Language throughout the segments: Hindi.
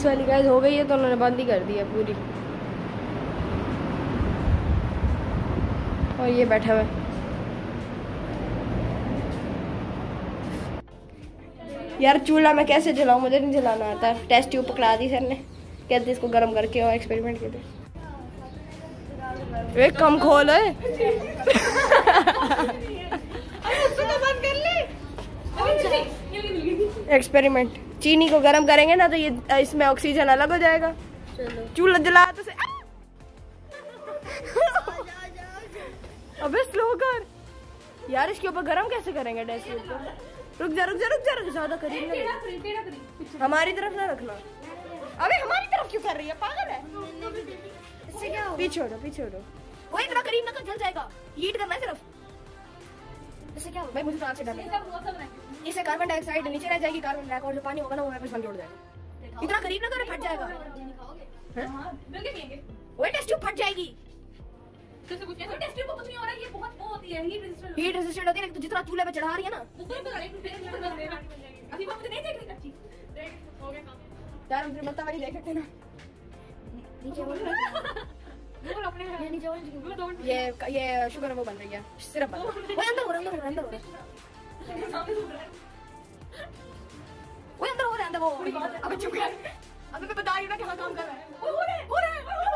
पुलिस वाली गाइस हो गई है तो उन्होंने बंद ही कर दी है पूरी। और ये बैठा हुआ है। यार चूल्हा मैं कैसे जलाऊं, मुझे नहीं जलाना आता। टेस्ट ट्यूब पकड़ा दी सर ने, कहते इसको गर्म करके और एक्सपेरिमेंट के लिए। एक कम खोल है। एक्सपेरिमेंट, चीनी को गर्म करेंगे ना तो ये इसमें ऑक्सीजन अलग हो जाएगा। चूल्हा जला तो से अबे स्लो कर यार, इसके ऊपर गर्म कैसे करेंगे डेस्क के ऊपर? रुक जा ज्यादा करीब ना, हमारी तरफ ना रखना। अबे हमारी तरफ क्यों कर रही है, पागल है? इससे क्या होगा? पीछे हटो। वो इतना करीब ना कर, जल जाएगा। हीट करना है सिर्फ। इससे क्या होगा भाई, मुझे तो आग से डर है। इससे कार्बन डाइऑक्साइड नीचे रह जाएगी, कार्बन डाइऑक्साइड और जो पानी होगा ना वो वापस बन के उड़ जाएगा। इतना करीब ना करे, फट जाएगा। वो टेस्ट ट्यूब फट जाएगी। हीट रेजिस्टेंट होती है, तो जितना चूल्हे पे चढ़ा रही है ना। यार हम मत्ता वाली देख सकते ना। ये शुगर वो बन रही है, सिरप बन रही है। अंदर हो रहा है वो। अबे चुप कर, अबे मैं बता रही हूं ना क्या काम कर रहा है। हो रहा है।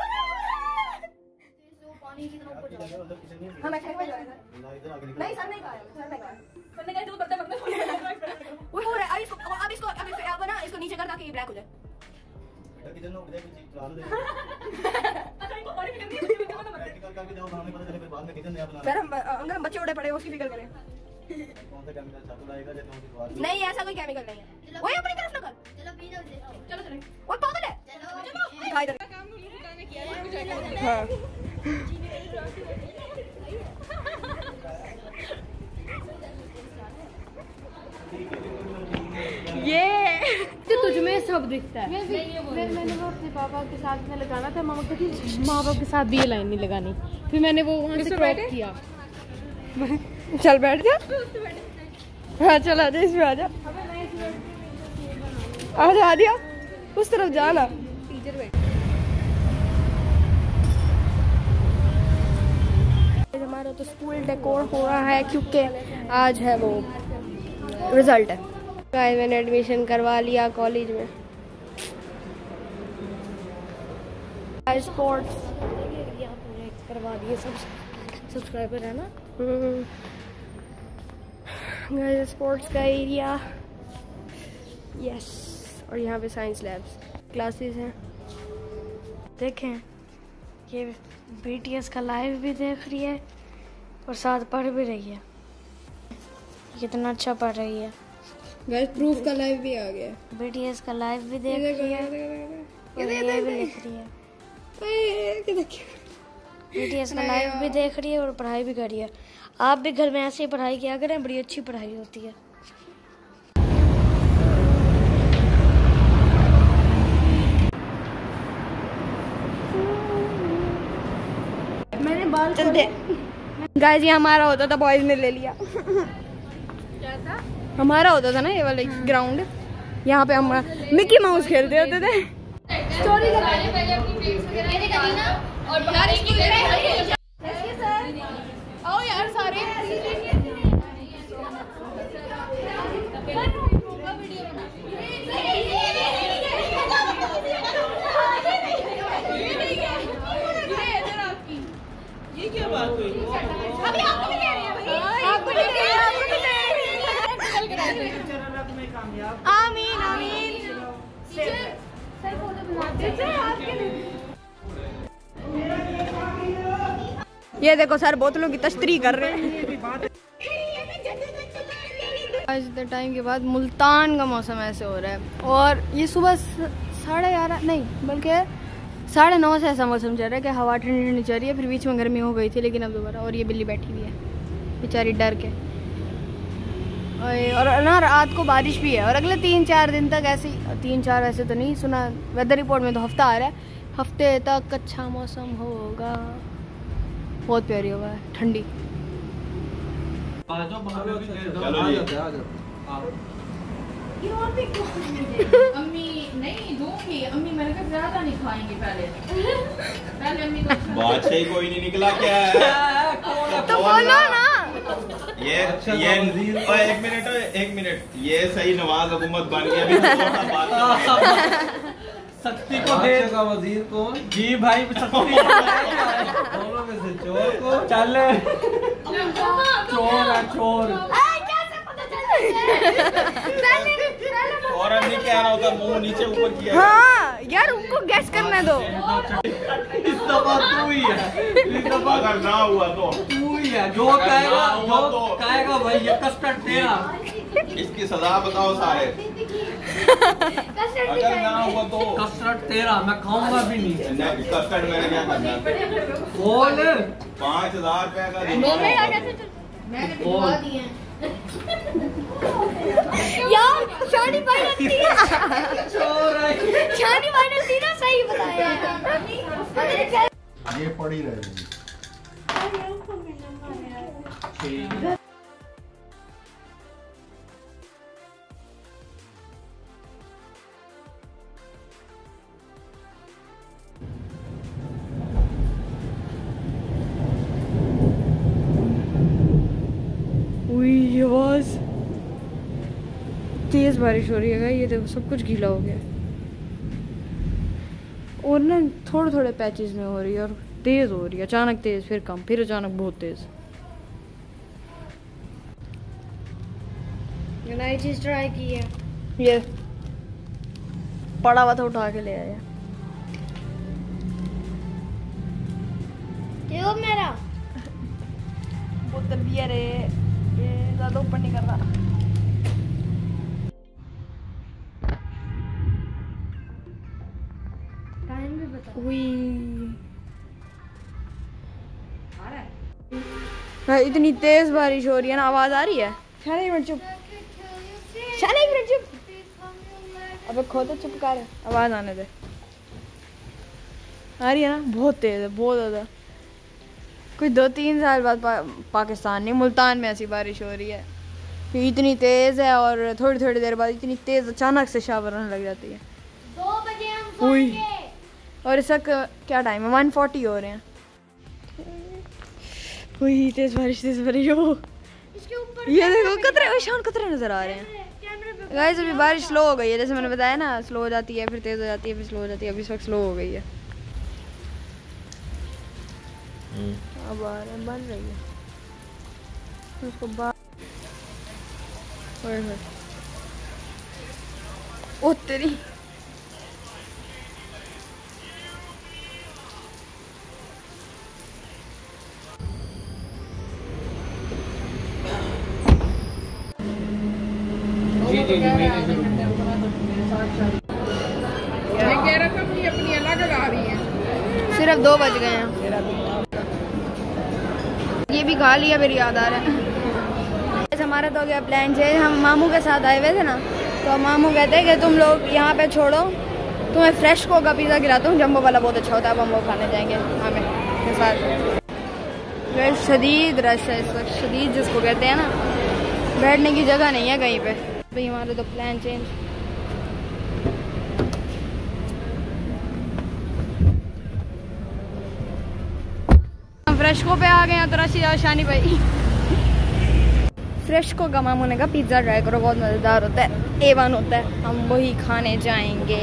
पानी की तरफ ऊपर जाओ। हां मैं खेल में जा रहा था। नहीं सर नहीं कहा, सर ने कहा तो करते वो हो रहा है। अब इसको ना इसको नीचे कर ताकि ये ब्लैक हो जाए। किचन में उठ जाए कुछ चला दे। अच्छा इनको और भी करनी है, प्रैक्टिकल करके जाओ, बनाने पता चले फिर बाद में किचन नया बनाना। सर हम अंदर बच्चे उड़े पड़े, उसकी फिक्र करें। कौन सा केमिकल छातू लाएगा जैसे उनकी बात नहीं, ऐसा कोई केमिकल नहीं है। ओए अपनी तरफ ना कर। चलो पी लो, चलो ओए पागल है। चलो दिखा इधर काम में किया है कुछ। हां ये तो तुझ में सब दिखता है। फिर मैंने वो अपने पापा के साथ में लगाना था, मामा कहती माँ बाप के साथ भी ये लाइन नहीं लगानी। फिर मैंने वो वहाँ से क्रॉप किया। चल बैठ जा। हाँ चल आ जा, इसमें आ जा। आ दिया उस तरफ जाना। टीचर बैठ। हमारा तो स्कूल डेकोर हो रहा है क्योंकि आज है वो रिजल्ट है। मैंने एडमिशन करवा लिया कॉलेज में। स्पोर्ट्स करवा दिए, सब सब्सक्राइबर है ना। स्पोर्ट्स का एरिया, यस। और यहाँ पे साइंस लैब्स क्लासेस हैं। देखें ये BTS का लाइव भी देख रही है और साथ पढ़ भी रही है। कितना अच्छा पढ़ रही है। गाइस प्रूफ का लाइव भी आ गया। BTS का लाइव भी देख रही है और ये भी लिख रही है। BTS का लाइव भी देख रही है और पढ़ाई भी कर रही है। आप भी घर में ऐसे ही पढ़ाई किया करें, बड़ी अच्छी पढ़ाई होती है। मैंने बाल चलते गाइस, ये हमारा होता था, बॉयज ने ले लिया। क्या था? हमारा होता था ना ये वाला ग्राउंड, यहाँ पे हम मिकी माउस खेलते होते थे। स्टोरी लगाने पहले अपनी फ्रेंड्स वगैरह ये देखा ना। और यार इसकी आओ यार सारे ये क्या बात हुई? अभी आपको भी कह रहे हैं भाई, आपको भी कह रहे हैं, आपको भी कह रहे हैं। आमीन आमीन। सर फोटो बनाते हैं आपके लिए। ये देखो सर बोतलों की तश्तरी कर रहे हैं। आज द टाइम के बाद मुल्तान का मौसम ऐसे हो रहा है और ये सुबह 11:30 नहीं बल्कि 9:30 से ऐसा मौसम चल रहा है कि हवा ठंडी ठंडी चल रही है। फिर बीच में गर्मी हो गई थी लेकिन अब दोबारा। और ये बिल्ली बैठी हुई है बेचारी डर के। और ना रात को बारिश भी है और अगले 3-4 दिन तक ऐसे 3-4 ऐसे तो नहीं सुना, वेदर रिपोर्ट में तो हफ्ता आ रहा है, हफ्ते तक अच्छा मौसम होगा, बहुत प्यारी हवा है ठंडी। नहीं दूंगी अम्मी, मैंने कहा ज्यादा नहीं खाएंगी पहले अम्मी को बात सही कोई नहीं निकला क्या है? तो बोलो ना। ये एक मिनट ये सही नवाज हुकूमत बन गया अभी शक्ति को दे का वजीर कौन? जी भाई शक्ति दोनों में से चोर को चल चोर है चोर। और नहीं क्या रहा होता मुंह नीचे ऊपर किया। हाँ यार उनको गैस करने दो। इस दफा तू ही है, इस दफा अगर ना हुआ तो तू ही है जो कहेगा भाई ये कस्टर्ड तेरा। इसकी सजा बताओ सारे। अगर ना हुआ तो कस्टर्ड तेरा, मैं खाऊंगा भी नहीं। कस्टर्ड मैंने क्या करना? बोल 5000 रुपए का मैंने भिजवा दिए हैं। यार शानी भाई ने शानी भाई ने सीधा सही बताया। ये पड़ी रहेगी। आवाज तेज बारिश हो रही है। ये देखो सब कुछ गीला हो गया और ना थोड़े थोड़े पैचेस में हो रही है और तेज हो रही है, अचानक तेज फिर कम फिर अचानक बहुत तेज। नई चीज ट्राई की है, ये पड़ा हुआ था उठा के ले आया। क्यों मेरा बोतल भी है रे, ये ज्यादा ऊपर नहीं कर रहा। टाइम भी बता। इतनी तेज बारिश हो रही है ना, आवाज आ रही है। शान एक मिनट चुप, शान एक मिनट चुप। अबे खो तो चुप कर, आवाज आने दे। आ रही है ना, बहुत तेज है, बहुत ज्यादा। कुछ 2-3 साल बाद पाकिस्तान नहीं मुल्तान में ऐसी बारिश हो रही है। इतनी तेज है और थोड़ी थोड़ी देर बाद इतनी तेज अचानक से शावर आने लग जाती है। 2 बजे हम सोएंगे। और इस वक्त क्या टाइम है? 1:40 हो रहे हैं। वही तेज बारिश हो। इसके ऊपर ये देखो कतरे, शान कतरे नजर आ रहे हैं। गाइस अभी बारिश स्लो हो गई है, जैसे मैंने बताया ना, स्लो हो जाती है फिर तेज हो जाती है फिर स्लो हो जाती है। अभी इस वक्त स्लो हो गई है। अब बन रही है उसको ओ तेरी अपनी अलग आ रही है। सिर्फ 2 बज गए हैं। ये भी खा लिया, फिर याद आ रहा है। हमारा तो हो गया प्लान चेंज। हम मामू के साथ आए हुए थे ना, तो मामू कहते हैं कि तुम लोग यहाँ पे छोड़ो, तुम्हें फ्रेश को का पिज़्ज़ा खिलाता हूँ, जम्बो वाला बहुत अच्छा होता है, अब हम वो खाने जाएंगे हमें के साथ। शदीद रश है इस वक्त, शदीद जिसको कहते हैं ना, बैठने की जगह नहीं है कहीं पे। भाई हमारा तो प्लान चेंज। फ्रेशको पे आ गए हैं तो रशीद शानी भाई। फ्रेशको का मामू ने कहा पिज़्ज़ा ट्राई करो, बहुत मज़ेदार होता है, A1 होता है, हम वही खाने जाएंगे।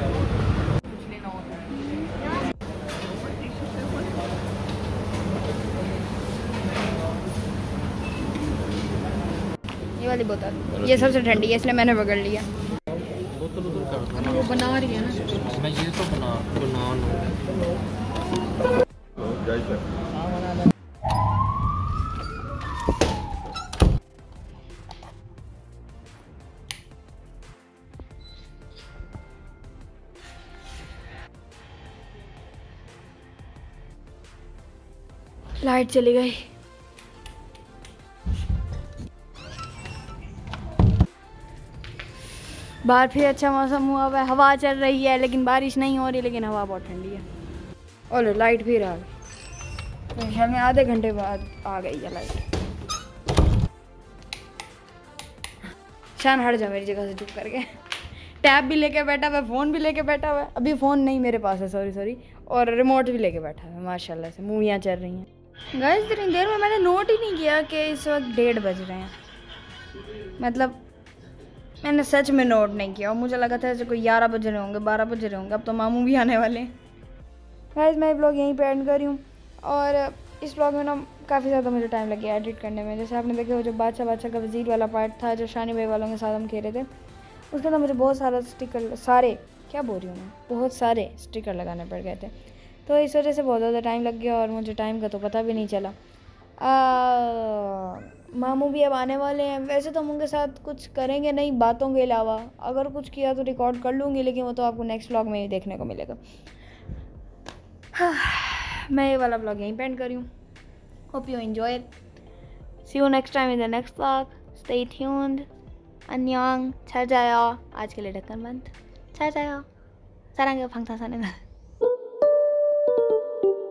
ये वाली बोतल ये सबसे ठंडी है, इसलिए मैंने पकड़ लिया। वो बना रही है ना, मैं ये तो बना लाइट चली गई। बाहर फिर अच्छा मौसम हुआ हुआ है, हवा चल रही है लेकिन बारिश नहीं हो रही, लेकिन हवा बहुत ठंडी है। और लाइट फिर आ गई, तो हमें आधे घंटे बाद आ गई है लाइट। शान हट जा मेरी जगह से चुप करके, टैब भी लेके बैठा हुआ है, फ़ोन भी लेके बैठा हुआ है। अभी फ़ोन नहीं मेरे पास है, सॉरी, और रिमोट भी लेके बैठा है माशाल्लाह से। मूवियाँ चल रही हैं गाइस। इतनी देर में मैंने नोट ही नहीं किया कि इस वक्त 1:30 बज रहे हैं। मतलब मैंने सच में नोट नहीं किया और मुझे लगा था ऐसे कोई 11 बज रहे होंगे, 12 बज रहे होंगे। अब तो मामू भी आने वाले हैं। गाइस मैं ब्लॉग यहीं पे एंड कर रही हूँ और इस ब्लॉग में ना काफ़ी ज़्यादा मुझे टाइम लग गया एडिट करने में। जैसे आपने देखा वो जो बादशाह का वज़ीर वाला पार्ट था जो शानी भाई वालों के साथ हम खेले थे, उसके अंदर मुझे बहुत सारा बहुत सारे स्टिकर लगाने पड़ गए थे। तो इस वजह से बहुत ज़्यादा टाइम लग गया और मुझे टाइम का तो पता भी नहीं चला। मामू भी अब आने वाले हैं। वैसे तो हम उनके साथ कुछ करेंगे नहीं बातों के अलावा, अगर कुछ किया तो रिकॉर्ड कर लूँगी, लेकिन वो तो आपको नेक्स्ट व्लॉग में ही देखने को मिलेगा। मैं ये वाला व्लॉग यहीं पे एंड कर रही हूँ। Hope you enjoy it. See you next time in the next vlog. Stay tuned. अन्यंग छाजाया। आज के लिए ढक्कन बंद। छाजाया सारंगे फंक्शन साने।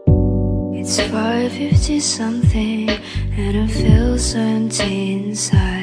It's 5:50 something and it feels empty inside.